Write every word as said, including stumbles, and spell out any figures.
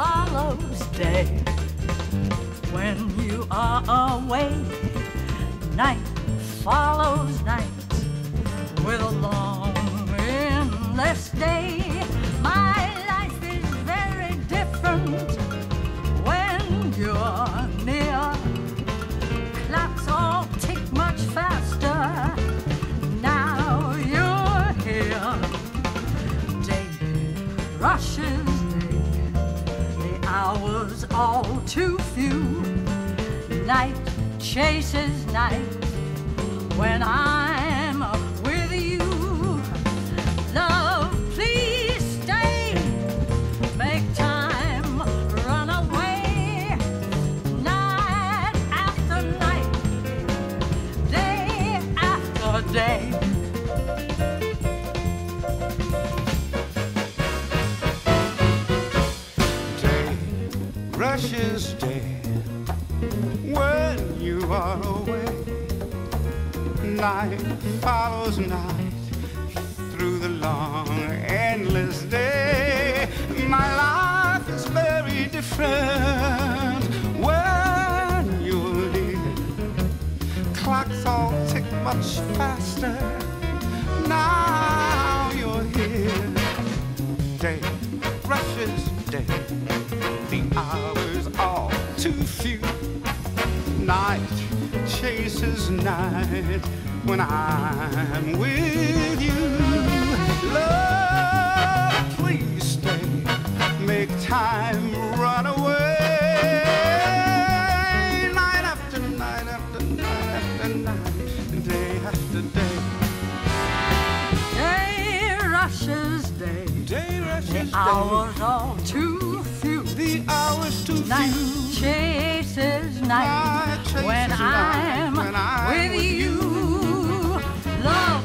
follows day. When you are away, night follows night with a long, endless day. My life is very different when you're near. Clocks all tick much faster. Now you're here. Day rushes day, the hours all too few. Night chases night when I'm with you. Love, please stay. Make time run away. Night after night, day after day. Day rushes day when you are away. Night follows night through the long, endless day. My life is very different when you're near. Clocks all tick much faster. Now you're here. Day rushes day, the hours all too few. Night chases night when I'm with you. Love, please stay. Make time run away. Night after night after night after night, day after day. Day rushes day. Day rushes the hours all too few. The hours too night few. Chases night, night chases when, night I'm when I'm with, with you. you. Love,